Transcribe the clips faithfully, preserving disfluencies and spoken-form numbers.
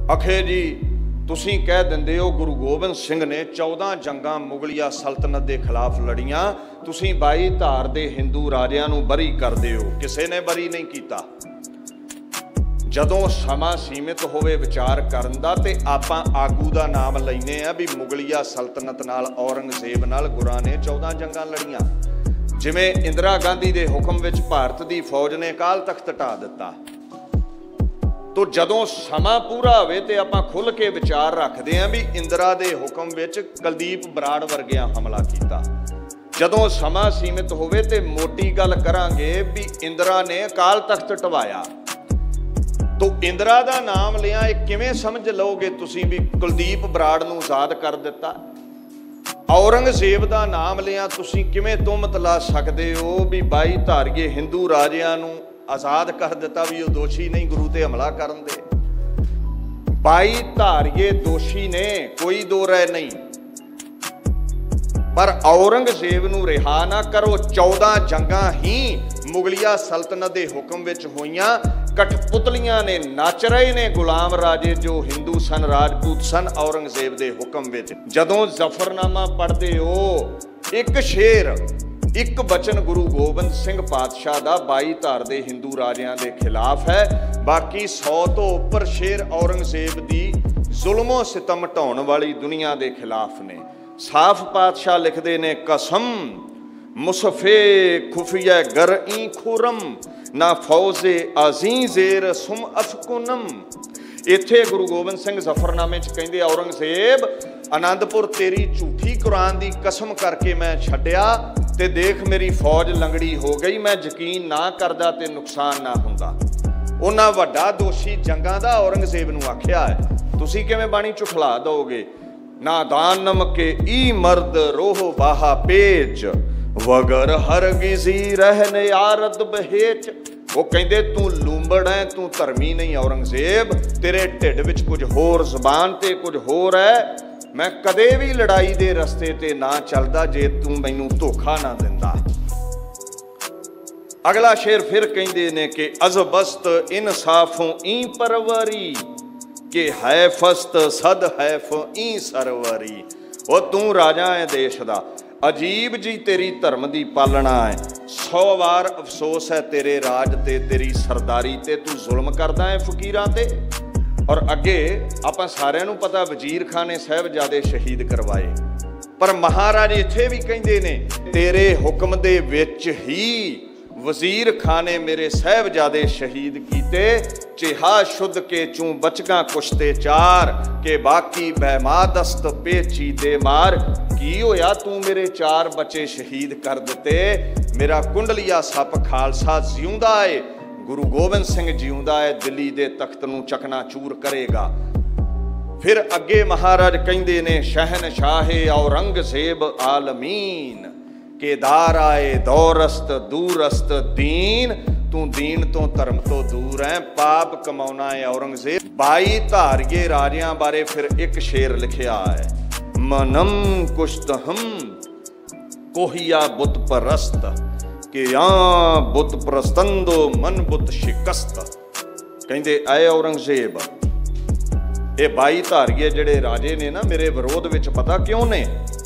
अखे जी तुसीं कह दिंदे हो गुरु गोबिंद सिंह ने चौदह जंगां मुगलिया सल्तनत के खिलाफ लड़ियां, तुसीं बाई धार दे हिंदू राजियां नूं बरी करदे हो। किसी ने बरी नहीं कीता। जदों समा सीमित होवे विचार करन दा ते आपां आगू दा नाम लैने आ भी मुगलिया सल्तनत नाल औरंगजेब नाल गुरां ने चौदह जंगां लड़ियां। जिवें इंदिरा गांधी दे हुक्म विच भारत दी फौज ने अकाल तख्त ढा दिता। तो जदों समा पूरा होवे ते आपां खुल के विचार रखते हैं भी इंदिरा दे हुक्म विच कुलदीप बराड़ वर्गियां हमला कीता। जदों समा सीमित होवे ते मोटी गल करांगे भी इंदिरा ने अकाल तख्त ढवाया। तो इंदिरा दा नाम लिया किवें समझ लोगे तुसीं भी कुलदीप बराड़ नूं आज़ाद कर दिता। औरंगजेब दा नाम लिया तुसीं किवें तुहमत ला सकदे हो भी बाई धारीए हिंदू राजियां नूं आज़ाद कर दिता भी वो दोषी नहीं गुरु ते हमला करन दे। बाई धारीए दोषी ने, कोई दो राय नहीं, पर औरंगजेब नूं रिहा ना करो। चौदह जंगां ही मुगलिया सल्तनत दे हुक्म विच होईयां। कठपुतलियां ने नच रहे ने गुलाम राजे जो हिंदू सन, राजपूत सन औरंगजेब दे हुक्म विच। जदों जफरनामा पढ़दे हो एक शेर एक बचन गुरु गोबिंद सिंह पातशाह दा बाई धार दे हिंदू राजियां दे खिलाफ है। बाकी सौ तो उपर शेर औरंगजेब दी जुल्मो सितम ढाउण वाली दुनिया दे खिलाफ ने। साफ पातशाह लिखदे ने कसम मुसफे खुफिया गर ई खुरम ना फौजे अजीजेर सुम अफकुनम। इत्थे गुरु गोबिंद सिंह जफरनामे च कहंदे औरंगजेब आनंदपुर तेरी झूठी कुरान दी कसम करके मैं छड्डिया ते देख मेरी फौज लंगड़ी हो गई। मैं यकीन ना करदा ते नुकसान ना हुंदा। उन्हां वड्डा दोषी जंगां दा औरंगजेब नूं आखिया है। तुसीं किवें बाणी चुखला दोगे। नादानम के ई मर्द रोह बाहा पेच वगर हरगिज़ी रहन यारद बहेच। वो कहंदे तू लूंबड़ है, तू धर्मी नहीं औरंगजेब, तेरे ढिड विच कुछ होर, ज़बान ते कुछ होर है। मैं कदे भी लड़ाई दे रस्ते ते ना चलदा जे तू मैनू धोखा ना दिंदा। अगला शेर फिर कहंदे ने कि अज़बस्त इंसाफों ई परवरी के हैफस्त सद हैफ ई सरवरी। वो तू राजा है देश दा, अजीब जी तेरी धर्म दी पालना है। सौ वार अफसोस है तेरे राज ते तेरी सरदारी ते, तू जुल्म करदा है फकीरां ते। और अगे आपां सारिआं नूं पता वजीर खां ने साहिबजादे शहीद करवाए, पर महाराज इत्थे भी कहंदे ने तेरे हुक्म दे विच ही वजीर खां ने मेरे साहिबजादे शहीद कीते। चिहा शुद्ध के चूं बचगा कुश्ते चार के बाकी बहमादस्त पेची दे मार। की होया तू मेरे चार बच्चे शहीद कर दिते। मेरा कुंडलिया सप खालसा जिउंदा है, गुरु गोबिंद सिंह जिउंदा है, दिल्ली दे तख्त नूं चकनाचूर करेगा। फिर अगे महाराज कहंदे ने शहनशाहे औरंगजेब आलमीन के दार आए दौरस्त दूरस्त दीन। तू दीन तो धर्म तो दूर है, पाप कमाउना है औरंगजेब। बाई धारीए राजियां बारे फिर एक शेर लिखिया है। मनम कुश्तहम कोहिया बुत परस्त कि या बुत प्रस्तंदो मन बुत शिकस्त। कहंदे आए औरंगजेब ये बाई धारीए जेड़े राजे ने ना मेरे विरोध विच पता क्यों ने।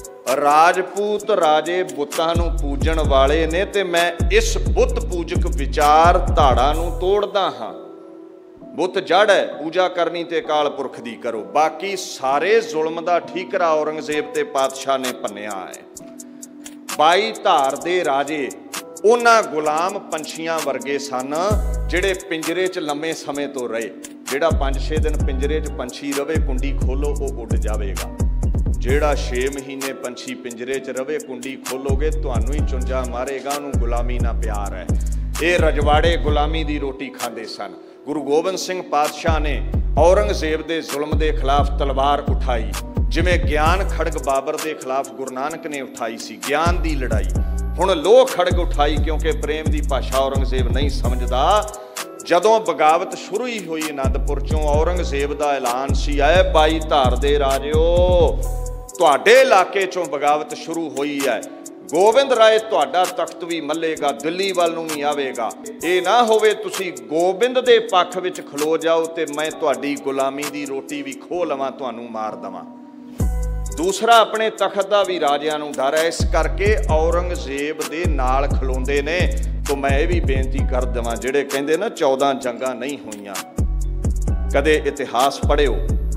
राजपूत राजे बुतां नूं पूजण वाले ने ते मैं इस बुत पूजक विचार धाड़ा नूं तोड़दा हां। बुत जड़ है, पूजा करनी ते अकाल पुरख दी करो। बाकी सारे जुल्म दा ठीकरा औरंगजेब ते पातशाह ने भन्निया है। बाई धार दे राजे उन्हां गुलाम पंछियां वर्गे सन जिहड़े पिंजरे च लंबे समय तो रहे। जिहड़ा पांच छे दिन पिंजरे च पंछी रवे, कुंडी खोलो वो उड़ जाएगा। जिहड़ा छे महीने पंछी पिंजरे च रवे, कुंडी खोलोगे तुहानू ही चुंझा मारेगा। उन्होंने गुलामी ना प्यार है। ये रजवाड़े गुलामी की रोटी खाते सन। गुरु गोबिंद सिंह पातशाह ने औरंगजेब के जुल्म के खिलाफ तलवार उठाई, जिमें ज्ञान खड़ग बाबर के खिलाफ गुरु नानक ने उठाई सी। ज्ञान की लड़ाई हुण लोह खड़ग उठाई, क्योंकि प्रेम की भाषा औरंगजेब नहीं समझदा। जदों बगावत शुरू ही हुई आनंदपुर चों, औरंगजेब का ऐलान सी आए बाई धार दे राजिओ तुहाडे इलाके चों बगावत शुरू हुई है। गोबिंद राय तुहाडा तख्त भी मल्लेगा, दिल्ली वाल नूं भी आवेगा। ये ना होवे तुसी गोबिंद दे पक्ष विच खलो जाओ ते मैं तुहाडी गुलामी दी रोटी भी खो लवां, तुहानूं मार दवां। दूसरा अपने तख्त दा भी राजियां नूं डर है, इस करके औरंगजेब दे नाल खलोंदे ने। तो मैं ये भी बेनती कर देवां, जिहड़े कहंदे ना चौदह जंगां नहीं होईयां, कदे इतिहास पढ़िओ।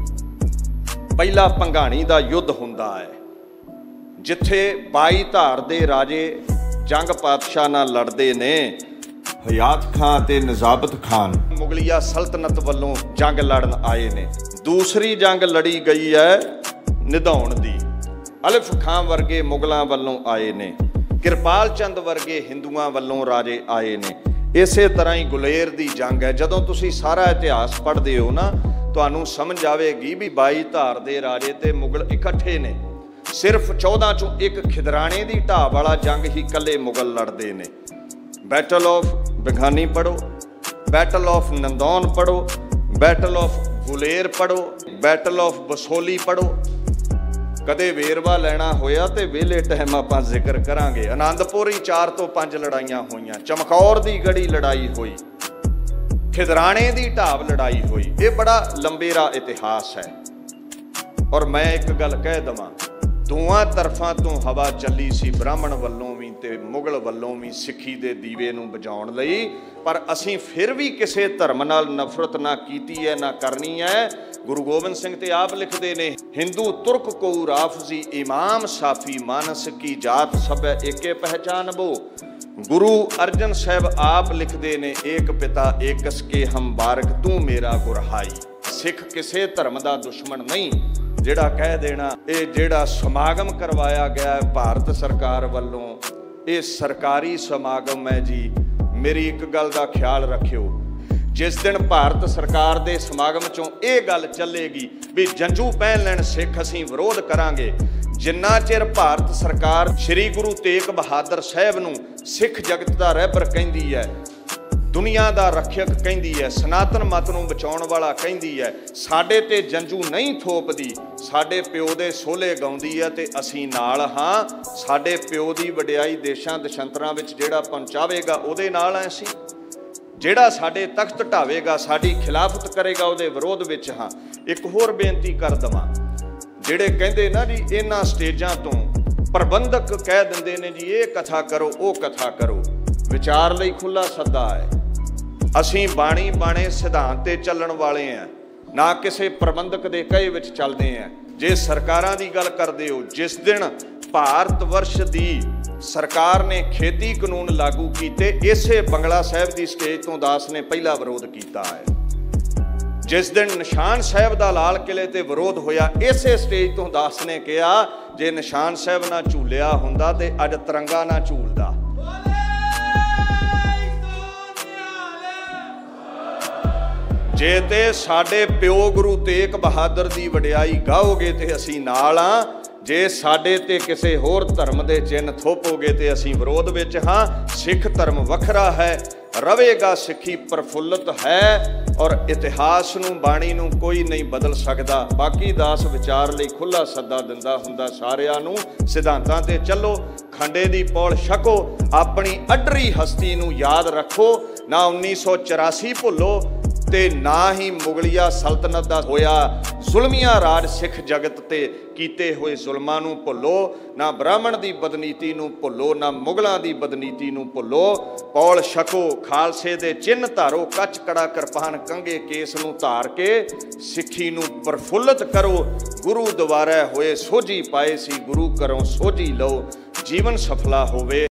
पहला भंगाणी दा युद्ध हुंदा है, जिथे बाई धार दे राजे जंग पातशाह नाल लड़दे ने। हयात खान ते नजाबत खान मुगलिया सल्तनत वल्लों जंग लड़न आए ने। दूसरी जंग लड़ी गई है निधाउण दी, अलिफ खान वर्गे मुगलों वल्लों आए ने, किरपाल चंद वर्गे हिंदुआं वल्लों राजे आए ने। इसे तरह ही गुलेर दी जंग है। जदों तुसी सारा इतिहास पढ़दे हो ना, तुहानूं समझ आवेगी भी बाई धार दे राजे ते मुगल इकट्ठे ने। सिर्फ चौदह चों एक खिदराने की ढाह वाला जंग ही कले मुगल लड़ते ने। बैटल ऑफ बिघानी पढ़ो, बैटल ऑफ नंदौन पढ़ो, बैटल ऑफ गुलेर पढ़ो, बैटल ऑफ बसोली पढ़ो। कदे वेरवा लेना होया तो वेले टाइम आपां जिक्र करांगे। आनंदपुर ही चार तो पांच लड़ाइयां होईयां, चमकौर दी गड़ी लड़ाई हुई, खिदराने दी ढाब लड़ाई हुई। ये बड़ा लंबेरा इतिहास है। और मैं एक गल कह दवां, दोवां तरफां तो हवा चली सी, ब्राह्मण वल्लों भी ते मुगल वल्लों भी सिੱਖੀ दे दीवे नूं बुझाउण लई। पर असीं फिर भी किसी धर्म नाल नफरत ना कीती है ना करनी है। गुरु गोबिंद सिंह ते आप लिखते ने, हिंदू तुर्क को राफजी इमाम साफी मानस की जात सब एके पहचान बो। गुरु अर्जन साहब आप लिखते ने, एक पिता एकस के हम बारक तू मेरा गुरहाई। सिख किसी धर्म का दुश्मन नहीं। जिहड़ा कह देना ये जिहड़ा समागम करवाया गया है भारत सरकार वालों, ये सरकारी समागम है जी। मेरी एक गल का ख्याल रखियो, जिस दिन भारत सरकार दे समागम चों ये गल चलेगी भी जंजू पहन लैण सिख असीं विरोध करांगे, जिन्ना चिर भारत सरकार श्री गुरु तेग बहादुर साहब नूं सिख जगत का रहबर कहंदी है, दुनिया का रक्षक कहती है, सनातन मत नूं बचाउण वाला कहती है, साडे ते जंजू नहीं थोपदी, साडे प्यो दे सोले गाउंदी है ते असीं नाल हां। साडे प्यो दी वडियाई देशां दशंतरां विच जिहड़ा पहुंचावेगा उहदे नाल हां असीं। जिहड़ा साडे तख्त ढावेगा, साडी खिलाफत करेगा, उहदे विरोध विच हां। एक होर बेनती कर दवां, जिहड़े कहंदे ना जी इन्हां स्टेजां तो प्रबंधक कह दिंदे ने जी ये कथा करो वो कथा करो, विचार लई खुला सद्दा है। असीं बाणी बाणे सिद्धांत ते चलण वाले हैं, ना किसी प्रबंधक दे कहे विच चलदे हैं। जे सरकारां दी गल करदे हो, जिस दिन भारत वर्ष दी सरकार ने खेती कानून लागू कीते, इसे बंगला साहिब दी स्टेज तो दास ने पहला विरोध कीता है। जिस दिन निशान साहिब दा लाल किले ते विरोध होया, इसे स्टेज तो दास ने कहा जे निशान साहिब ना झूलिया हुंदा ते अज तिरंगा ना झूलदा। जे ते साडे प्यो गुरु तेग बहादुर दी वडियाई गाओगे ते असीं नाल हां, जे साडे ते किसी होर धर्म दे चिन्ह थोपोगे ते असीं विरोध विच हां। सिख धर्म वखरा है, रवेगा सिੱਖੀ प्रफुल्लित है, और इतिहास नूं बाणी नूं कोई नहीं बदल सकदा। बाकी दास विचार लई खुला सद्दा दिंदा हुंदा सारिआं नूं, सिद्धांतां ते चलो, खंडे दी पौल छको, अपनी अडरी हस्ती नूं याद रखो। ना उन्नीस सौ चौरासी भुल्लो ते ना ही मुगलिया सल्तनत दा होया जुल्मिया राज सिख जगत ते कीते हुए जुल्मां नूं भुल्लो। ना ब्राह्मण दी बदनीति नूं भुल्लो, ना मुगलों दी बदनीति नूं भुल्लो। पौल छको, खालसे दे चिन्ह धारो, कच कड़ा किरपान कंघे केस नूं धार के सिੱਖੀ नूं प्रफुल्लित करो। गुरु द्वारा होए सोझी पाए सी, गुरु करों सोझी लो, जीवन सफला होवे।